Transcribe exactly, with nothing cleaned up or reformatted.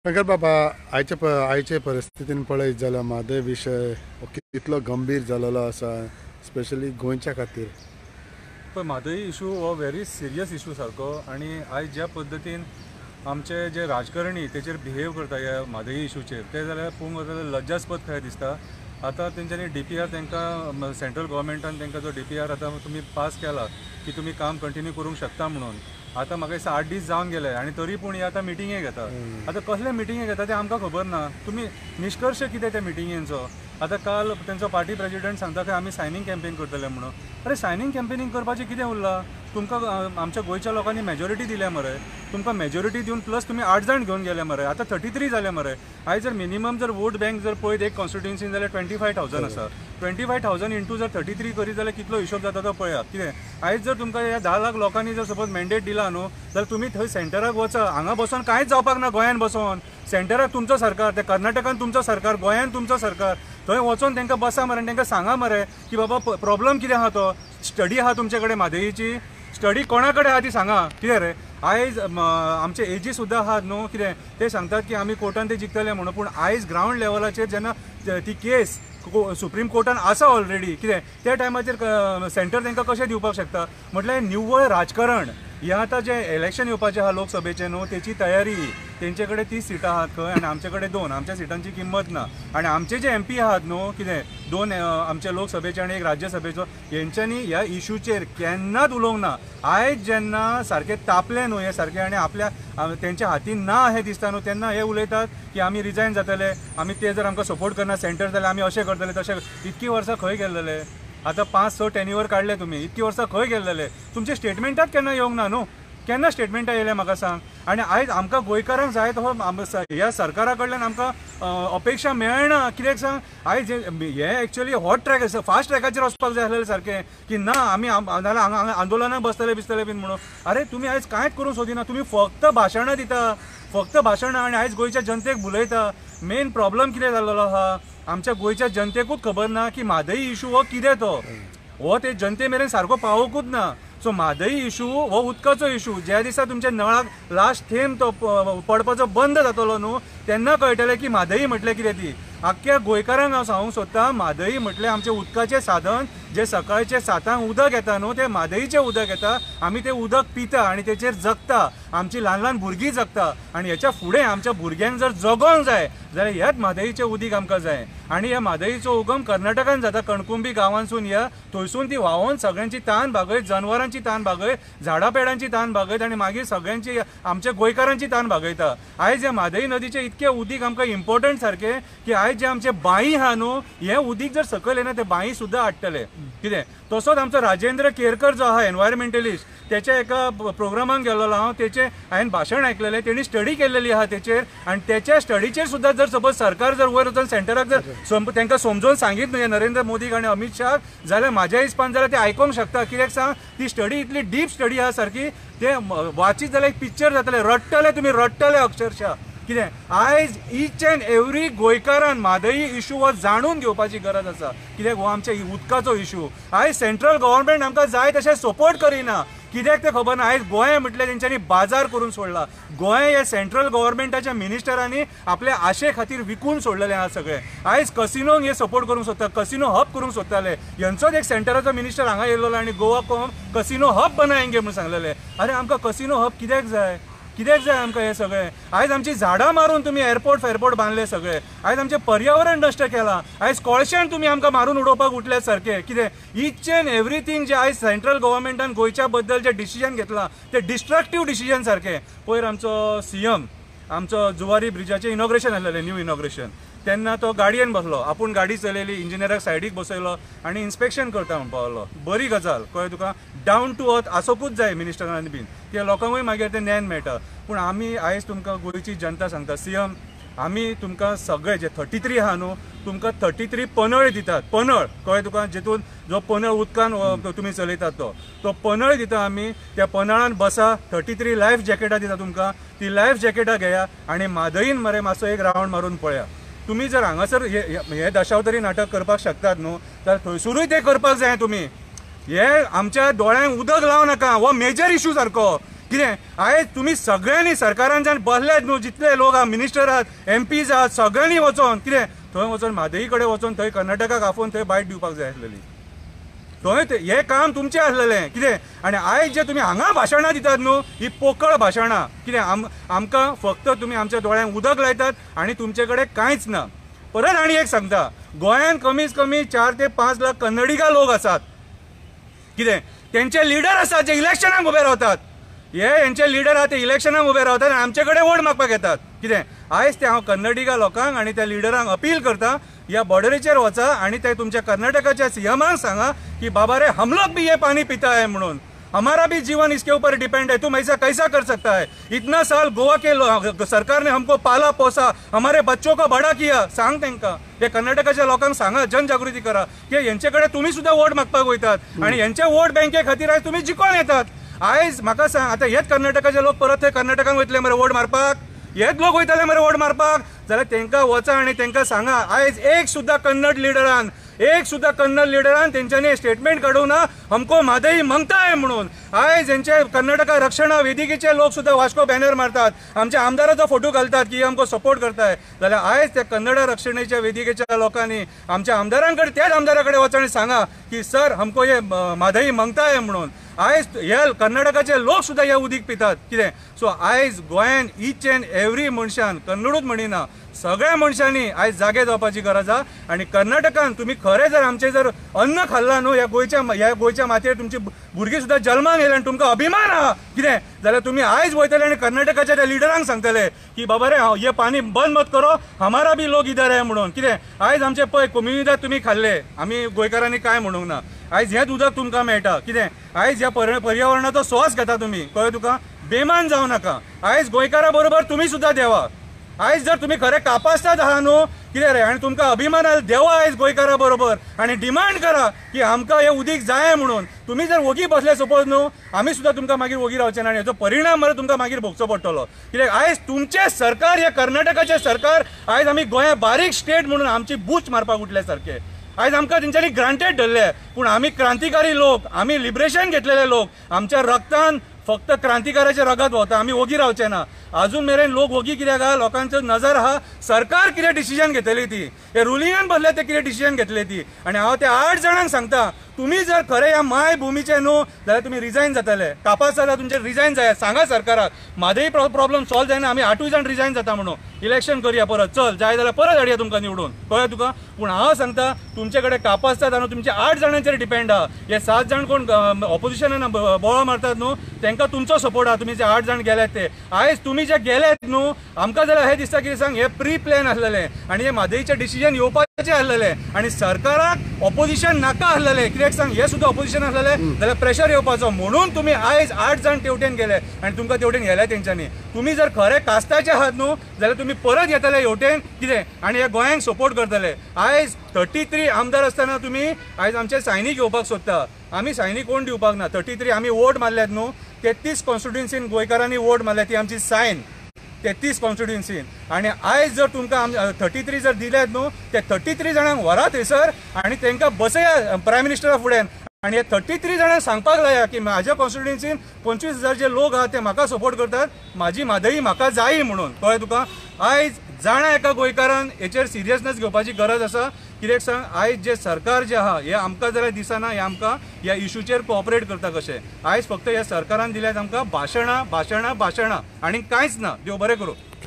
शंकर बाबा, आयचे प आयचे परिस्थितीन पळयत जाल्यार म्हादय विशय कितलो गंभीर जाल्लो आसा, स्पेशली गोंयच्या खातीर. पण म्हादय इशू हो व्हेरी सिरियस इशू सारको. आणि आयज ज्या पद्दतीन आमचे जे राजकारणी तेचेर बिहेव करता ह्या म्हादय इशूचेर, ते जाल्यार पळोवंक वचत जाल्यार लज्जास्पद खंय दिसता. आतां तेंच्यांनी डी पी आर तांकां सेंट्रल गव्हर्मेंटान तांकां जो डी पी आर आतां तुमी पास केला की तुमी काम कंटिन्यू करूंक शकता म्हणून. आतां म्हाका दिसता आठ दीस जावन गेले आनी तरी पूण हे आतां मिटिंगे घेता. आतां कसले मिटिंगे घेता ते आमकां खबर ना. तुमी निश्कर्श कितें त्या मिटिंगेंचो? आतां काल तेंचो पार्टी प्रेजिडेंट सांगता की आमी सायनींग कॅम्पेन करतले म्हणून. अरे सायनींग कॅम्पेनींग करपाचें कितें उरलां? तुमकां आमच्या गोंयच्या लोकांनी मेजॉरिटी दिल्या मरे. तुमकां मेजॉरिटी दिवन प्लस तुमी आठ जाण घेवन गेले मरे. आतां थर्टी थ्री जाले मरे. आयज जर मिनिमम जर वोट बँक जर पळयत एक कॉन्स्टिट्युएन्सीन जाल्यार ट्वेंटी फाय थावजंड आसा. ट्वेंटी फाय थावजंड इंटू जर थर्टी थ्री करीत जाल्यार कितलो हिशोब जाता तो पळयात. कितें आयज जर तुमकां ह्या धा लाख लोकांनी जर सपोज मॅन्डेट दिला न्हू, जाल्यार तुमी थंय सेंटराक वचा. हांगा बसून कांयच जावपाक ना. गोंयान बसून सेंटराक तुमचो सरकार, त्या कर्नाटकान तुमचो सरकार, गोंयान तुमचो सरकार. थंय वचून तांकां बसा मरे, तांकां सांगा मरे की बाबा प्रॉब्लम कितें आहा तो. स्टडी आहा तुमचे कडेन म्हादयीची? स्टडी कोणा कडेन आहा ती सांगा. कितें रे आयज आमचे एजी सुद्दां आहात न्हू, कितें ते सांगतात की आमी कोर्टान ते जिखतले म्हणून. पूण आयज ग्रावंड लेवलाचेर जेन्ना ती केस सुप्रीम कोर्टान आसा ऑलरेडी, कितें त्या टायमाचेर सेंटर तांकां कशें दिवपाक शकता? म्हटल्यार निव्वळ राजकारण. हे आतां जे इलेक्शन येवपाचें आहा लोकसभेचें न्हू, तेची तयारी. तेंचे कडेन तीस सिटां आहात खंय आनी आमचे कडेन दोन. आमच्या सिटांची किंमत ना. आनी आमचे जे एम पी आहात न्हू, कितें दोन आमचे लोकसभेचे आनी एक राज्यसभेचो, हेंच्यांनी ह्या इशूचेर केन्नाच उलोवंक ना. आयज जेन्ना सारकें तापलें न्हू हें सारकें आनी आपल्या तेंच्या हातीन ना हें दिसता न्हू, तेन्ना हे उलयतात की आमी रिजायन जातले, आमी ते जर आमकां सपोर्ट करना सेंटर जाल्यार आमी अशें करतले तशें. इतकी वर्सां खंय गेल्लेले? आतां पांच स टेन्युअर काडले तुमी, इतकी वर्सां खंय गेल्लेले? तुमचे स्टेटमेंटात केन्ना येवंक ना न्हू. केन्ना स्टेटमेंटां येयले म्हाका सांग. आनी आयज आमकां गोंयकारांक जाय तो ह्या सरकारा कडल्यान आमकां अपेक्षा मेळना. कित्याक सांग, आयज हे एक्चुअली हॉट ट्रॅक फास्ट ट्रॅकाचेर वचपाक जाय आसलेलें सारकें की ना आमी नाल्यार हांगा आंदोलनाक बसतले बिसतले बीन म्हणून. अरे तुमी आयज कांयच करूंक सोदिना. तुमी फक्त भाशणां दिता, फक्त भाशणां, आनी आयज गोंयच्या जनतेक भुलयता. मेन प्रॉब्लम कितें जाल्लो आहा, आमच्या गोंयच्या जनतेकूच खबर ना की म्हादय इशू हो कितें तो. हो ते जनते मेरेन सारको पावोकूच ना. सो म्हादय इशू हो उदकाचो इशू. ज्या दिसा तुमच्या नळाक लास्ट थेंब तो पडपाचो बंद जातलो न्हू, तेन्ना कळटलें की म्हादय म्हटल्यार कितें ती. आख्ख्या गोंयकारांक हांव सांगूंक सोदतां, म्हादय म्हटल्यार आमचें उदकाचें साधन. जे सकाळचे सातांक उदक येता न्हू, तें म्हादयीचें उदक येता. आमी तें उदक पिता आनी तेचेर जगता. आमची ल्हान ल्हान भुरगीं जगता. आनी हेच्या फुडें आमच्या भुरग्यांक जर जगोंक जाय जाल्यार ह्याच म्हादयीचें उदीक आमकां जाय. आनी ह्या म्हादयीचो उगम कर्नाटकान जाता, कणकुंबी गांवांसून या. थंयसून ती व्हांवून सगळ्यांची तान भागयत, जनावरांची तान भागयत, झाडां पेडांची तान भागयत, आनी मागीर सगळ्यांची आमच्या गोंयकारांची तान भागयता. आयज ह्या म्हादयी नदीचें इतकें उदीक आमकां इम्पॉर्टंट सारकें की आयज जे आमचे बांय आहा न्हू, हें उदीक जर सकयल येना ते बांय सुद्दां आडटले. कितें तसोच आमचो राजेंद्र केरकर जो आहा एनवायरमेंटलिस्ट, तेच्या एका प्रोग्रामाक गेल्लो हांव. तेचें हांवें भाशण आयकलेलें. तेणी स्टडी केल्लेली आहा तेचेर. आनी तेच्या स्टडीचेर सुद्दां जर सपोज सरकार जर वयर वचून सेंटराक जर तांकां समजोवन सांगीत न्हू नरेंद्र मोदीक आनी अमित शाह, जाल्यार म्हाज्या हिसपान जाल्यार ते आयकूंक शकता. कित्याक सांग, ती स्टडी इतली डीप स्टडी आहा सारकी. ते वाचीत जाल्यार एक पिक्चर जातले. रडटले तुमी, रडटले अक्षरशः. कितें आयज ईच एंड एवरी गोंयकारान म्हादयी इशू हो जाणून घेवपाची गरज आसा. कित्याक हो आमच्या उदकाचो इशू. आयज सेंट्रल गव्हर्मेंट आमकां जाय तशें सपोर्ट करिना. कित्याक तें खबर ना. आयज गोंय म्हटल्यार तेंच्यांनी बाजार करून सोडला. गोंय हे सेंट्रल गव्हर्मेंटाच्या मिनिस्टरांनी आपल्या आशे खातीर विकून सोडलेलें आहा सगळें. आयज कसिनोक हे सपोर्ट करूंक सोदता, कसिनो हब करूंक सोदताले. हेंचोच एक सेंटराचो मिनिस्टर हांगा येयल्लो आनी गोवा कोम कसिनो हब बनायंगे म्हणून सांगलेलें. अरे आमकां कसिनो हब कित्याक जाय? कित्याक जाय आमकां हें सगळें? आयज आमची झाडां मारून तुमी एअरपोर्ट फेरपोर्ट बांदले सगळे. आयज आमचें पर्यावरण नश्ट केलां. आयज कोळशान तुमी आमकां मारून उडोवपाक उठल्यात सारकें. कितें ईच एंड एवरीथींग जे आयज सेंट्रल गव्हर्मेंटान गोंयच्या बद्दल जे डिसिजन घेतलां तें डिस्ट्रक्टीव डिसिजन सारकें. पयर आमचो सीएम आमचो जुवारी ब्रिजाचें इनॉग्रेशन आसलेलें, न्यू इनॉग्रेशन. तेन्ना तो गाडयेन बसलो, आपूण गाडी चलयली, इंजिनियराक सायडीक बसयलो आनी इन्स्पेक्शन करता म्हणून पावलो. बरी गजाल कळ्ळें तुका. डावन टू अर्थ आसोकूच जाय मिनिस्टरांनी बीन. त्या लोकांकूय मागीर तें ज्ञान मेळटा. पूण आमी आयज तुमकां गोंयची जनता सांगता, सीएम आमी तुमकां सगळे जे थर्टी थ्री आहा न्हू, तुमकां थर्टी थ्री पनळ दितात. पनळ कळ्ळें तुका, जेतून जो पनळ उदकान तुमी चलयतात तो तो पनळ दिता आमी. त्या पनळान बसा. थर्टी थ्री लायफ जॅकेटां दिता तुमकां. ती लायफ जॅकेटां घेया आनी म्हादयीन मरे मातसो एक रावंड मारून पळया. तुमी जर हांगासर हे दशावतरी नाटक करपाक शकतात न्हू, जाल्यार थंयसरूय ते करपाक जाय तुमी. हे आमच्या दोळ्यांक उदक लावं नाका. हो मेजर इशू सारको. कितें आयज तुमी सगळ्यांनी सरकारान जावन बसल्यात न्हू, जितले लोक आहा, मिनिस्टर आहात, एम पीज आहात, सगळ्यांनी वचोन कितें थंय वचोन म्हादई कडेन वचोन थंय कर्नाटकाक आपोवन थंय बायट दिवपाक जाय आसलेली. थंय हें काम तुमचें आसलेलें कितें. आनी आयज जे तुमी हांगा भाशणां दितात न्हू, ही पोकळ भाशणां कितें. आम आमकां फक्त तुमी आमच्या दोळ्यांक उदक लायतात आनी तुमचे कडेन कांयच ना. परत आनी एक सांगता, गोंयांत कमीत कमी चार ते पांच लाख कन्नडिगा लोक आसात कितें. तेंचे लिडर आसात जे इलेक्शनाक उबे रावतात. हे हेंचे लिडर आहा ते इलेक्शनाक उबे रावतात आनी आमचे कडेन वोट मागपाक येतात कितें. आयज ते हांव कन्नडिगा लोकांक आनी त्या लिडरांक अपील करता, ह्या बॉर्डरीचेर वचा आनी ते तुमच्या कर्नाटकाच्या सीएमांक सांगा की बाबा रे हम लोग भी ये पानी पीता है म्हणून, हमारा भी जीवन इसके ऊपर डिपेंड है, तुम ऐसा कैसा कर सकता है. इतना साल गोवा के सरकार ने हमको पाला पोसा, हमारे बच्चों को बड़ा किया. सांग तेंका, हे कर्नाटकाच्या लोकांक सांगा, जनजागृती करा की यांचे कडेन तुमी सुद्धा वोट मागपाक वयतात आनी यांचे वोट बँके खातीर आयज तुमी जिखून येतात. आयज म्हाका सांग, आतां हेच कर्नाटकाचे लोक परत थंय कर्नाटकान वयतले मरे वोट मारपाक, हेच लोक वयतले मरे वोट मारपाक. जाल्यार तेंकां वचा आनी तेंकां सांगा, आयज एक सुद्दां कन्नड लिडरान एक सुद्दां कन्नड लिडरान तेंच्यांनी स्टेटमेंट काडूं ना हमको म्हादई मागता है म्हणून. आयज हेंचे कर्नाटका रक्षण वेदिकेचे लोक सुद्दां वास्को बॅनर मारतात, आमच्या आमदाराचो फोटो घालतात की हमको सपोर्ट करताय. जाल्यार आयज त्या कन्नड रक्षणेच्या वेदिकेच्या लोकांनी आमच्या आमदारांकडे त्याच आमदाराकडे वचा आनी सांगा की सर हमको हे म्हादई मागता है म्हणून. आयज हे कर्नाटकाचे लोक सुद्दां हे उदीक पितात कितें. सो आयज गोंयान ईच एंड एवरी मनशान, कन्नडूच म्हणिना, सगळ्या मनशांनी आयज जागे जावपाची गरज आहा. आनी कर्नाटकान तुमी खरें जर आमचें जर अन्न खाल्लां न्हू, ह्या गोंयच्या ह्या गोंयच्या मातयेर तुमची भुरगीं सुद्दां जल्माक येयल्या आनी तुमकां अभिमान आहा कितें, जाल्यार तुमी आयज वयतले आनी कर्नाटकाच्या त्या लिडरांक सांगतले की बाबा रे ये पानी बंद मत करो, हमारा भी लोक इधर आहे म्हणून कितें. आयज आमचे पळय कम्युनिदाद तुमी खाल्ले, आमी गोंयकारांनी कांय म्हणूंक ना. आयज हेंच उदक तुमकां मेळटा कितें. आयज ह्या पर्यावरणाचो स्वास घेता तुमी, कळ्ळें तुका. बेमान जावं नाका. आयज गोंयकारा बरोबर तुमी सुद्दां देवा. आयज जर तुमी खरे कापासतात आहा न्हू कितें रे, आनी तुमकां अभिमान देवा आयज गोंयकारा बरोबर आनी डिमांड करा की आमकां हे उदीक जाय म्हणून. तुमी जर वोगी बसले सपोज न्हू, आमी सुद्दां तुमकां मागीर वोगी रावचे ना आनी हेचो परिणाम मरे तुमकां मागीर भोगचो पडटलो कित्याक आयज तुमचे सरकार, हे कर्नाटकाचे सरकार, आयज आमी गोंया बारीक स्टेट म्हणून आमची बूच मारपाक उठले सारखे. आयज आमकां तेंच्यांनी ग्रांटेड धरले, पूण आमी क्रांतिकारी लोक, आमी लिबरेशन घेतलेले लोक, आमच्या रक्तान फक्त क्रांतिकाराच्या रगात वता, आमी वोगी रावचे ना. अजून मेरेन लोक वोगी कित्याक आहा, लोकांचो नजर आहा सरकार कितें डिसिजन घेतली ती, हे रुलिंगान बसले ते कितें डिसिजन घेतले ती. आनी हांव त्या आठ जाणांक सांगता, तुम्ही जर खरे ह्या माय भुमीचे न्हू जाल्यार तुमी रिजायन जातले. कापास जाल्यार तुमचे रिजायन जाय, सांगा सरकाराक. म्हादई प्रॉब्लेम सॉल्व जायना, आमी आठूय जाण रिजायन जाता म्हणून. इलेक्शन करुया परत, चल जाय जाल्यार परत हाडया तुमकां निवडून, कळ्ळें तुका. पूण हांव सांगता, तुमचे कडेन कापास जाता न्हू, तुमचे आठ जाणांचेर डिपेंड आहा. हे सात जाण कोण ऑपोजिशनान बोवाळ मारतात न्हू, तांकां तुमचो सपोर्ट आहा. तुमी जे आठ जाण गेल्यात ते, आयज तुमी जे गेल्यात न्हू, आमकां जाल्यार हे दिसता की सांग हे प्री प्लॅन आसलेले आनी हे म्हादईचे डिसिजन येवपाचे आसलेले आनी सरकाराक ऑपोजिशन नाका आसलेले. कित्याक सांग, हे सुद्दां ऑपोजिशन आसलेले जाल्यार प्रेशर येवपाचो म्हणून तुमी आयज आठ जाण तेवटेन गेले आनी तुमकां तेवटेन गेल्या तेंच्यांनी. तुमी जर खरे कास्ताचे आहात न्हू जाल्यार तुमी परत येतले हेवटेन कितें आनी हे गोंयांक सपोर्ट करतले. आयज थर्टी थ्री आमदार आसतना तुमी आयज आमचे सायनीक घेवपाक सोदता. आमी सायनीक कोण दिवपाक ना. थर्टी थ्री आमी वोट मारल्यात न्हू, तेत्तीस कॉन्स्टिट्युएन्सीन गोंयकारांनी वोट मारल्या, ती आमची सायन तेत्तीस कॉन्स्टिट्युएन्सीन. आनी आयज जर तुमकां थर्टी थ्री जर दिल्यात न्हू, ते थर्टी थ्री जाणांक व्हरा थंयसर आनी तांकां बसया प्रायम मिनिस्टरा फुड्यान आनी हे थर्टी थ्री जाणांक सांगपाक लाया की म्हाज्या कॉन्स्टिट्युएन्सीन पंचवीस हजार जे लोक आहात ते म्हाका सपोर्ट करतात, म्हाजी म्हादई म्हाका जाय म्हणून, कळ्ळें तुका. आयज जाणा एका गोंयकारान हेचेर सिरियसनेस घेवपाची गरज आसा. कित्याक सांग, आयज जे सरकार जे आहा हे आमकां जाल्यार दिसना हे आमकां ह्या इशूचेर कोऑपरेट करता कशें. आयज फक्त ह्या सरकारान दिल्यात आमकां भाशणां भाशणां भाशणां आनी कांयच ना. देव बरें करूं.